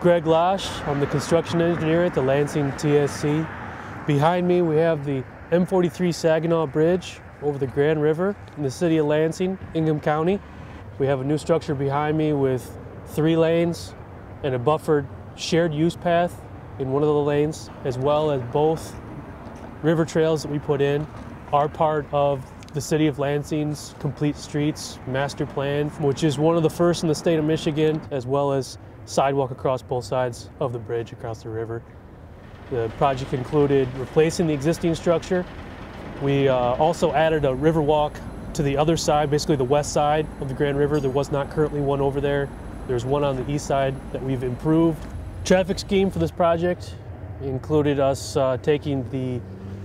Greg Losch. I'm the construction engineer at the Lansing TSC. Behind me we have the M-43 Saginaw Bridge over the Grand River in the city of Lansing, Ingham County. We have a new structure behind me with 3 lanes and a buffered shared use path in one of the lanes, as well as both river trails that we put in are part of the city of Lansing's Complete Streets Master Plan, which is one of the first in the state of Michigan, as well as sidewalk across both sides of the bridge across the river. The project included replacing the existing structure. We also added a river walk to the other side, basically the west side of the Grand River. There was not currently one over there. There's one on the east side that we've improved. Traffic scheme for this project included us taking the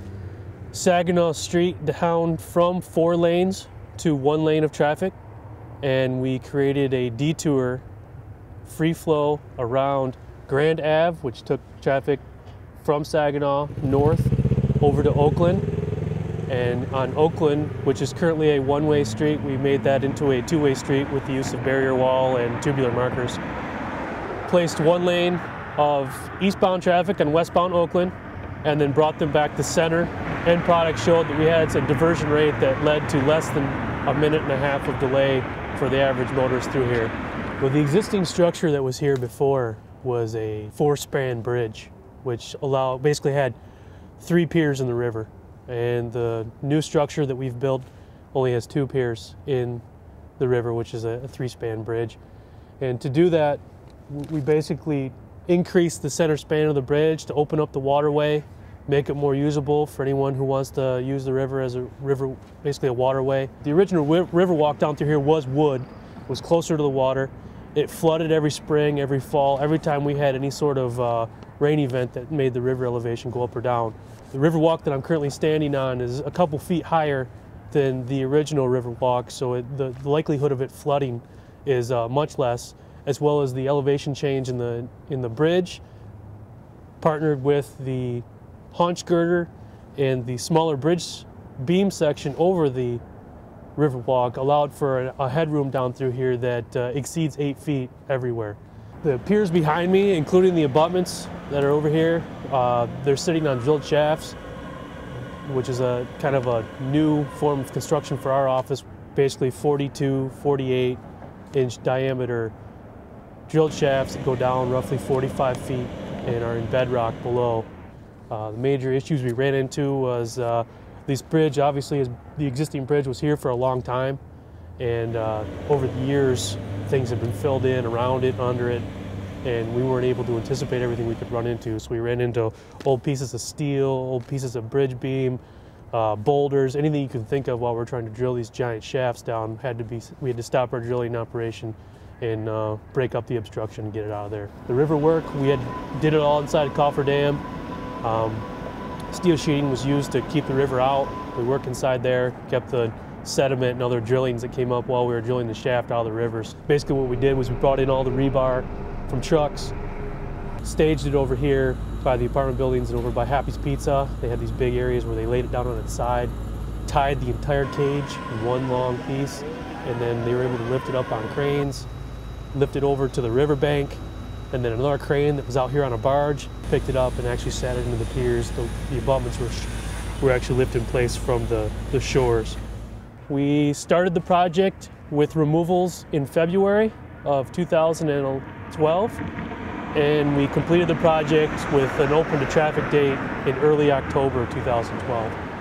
Saginaw Street down from 4 lanes to 1 lane of traffic, and we created a detour free flow around Grand Ave, which took traffic from Saginaw north over to Oakland. And on Oakland, which is currently a 1-way street, we made that into a 2-way street with the use of barrier wall and tubular markers. Placed 1 lane of eastbound traffic on westbound Oakland, and then brought them back to center. End product showed that we had a diversion rate that led to less than 1.5 minutes of delay for the average motorist through here. Well, the existing structure that was here before was a 4-span bridge, which basically had 3 piers in the river. And the new structure that we've built only has 2 piers in the river, which is a 3-span bridge. And to do that, we basically increased the center span of the bridge to open up the waterway, make it more usable for anyone who wants to use the river as basically a waterway. The original river walk down through here was wood, it was closer to the water. It flooded every spring, every fall, every time we had any sort of rain event that made the river elevation go up or down. The river walk that I'm currently standing on is a couple feet higher than the original river walk, so the likelihood of it flooding is much less, as well as the elevation change in the bridge, partnered with the haunch girder and the smaller bridge beam section over the river walk, allowed for a headroom down through here that exceeds 8 feet everywhere. The piers behind me, including the abutments that are over here, they're sitting on drilled shafts, which is a kind of a new form of construction for our office, basically 42, 48 inch diameter drilled shafts that go down roughly 45 feet and are in bedrock below. The major issues we ran into was this bridge, obviously, the existing bridge was here for a long time, and over the years things have been filled in around it, under it, and we weren't able to anticipate everything we could run into. So we ran into old pieces of steel, old pieces of bridge beam, boulders, anything you can think of while we're trying to drill these giant shafts down. We had to stop our drilling operation and break up the obstruction and get it out of there. The river work, did it all inside a cofferdam. Steel sheeting was used to keep the river out. We worked inside there, kept the sediment and other drillings that came up while we were drilling the shaft out of the rivers. Basically what we did was we brought in all the rebar from trucks, staged it over here by the apartment buildings and over by Happy's Pizza. They had these big areas where they laid it down on its side, tied the entire cage in one long piece, and then they were able to lift it up on cranes, lift it over to the riverbank, and then another crane that was out here on a barge picked it up and actually sat it into the piers. The abutments were actually lifted in place from the shores. We started the project with removals in February of 2012, and we completed the project with an open to traffic date in early October 2012.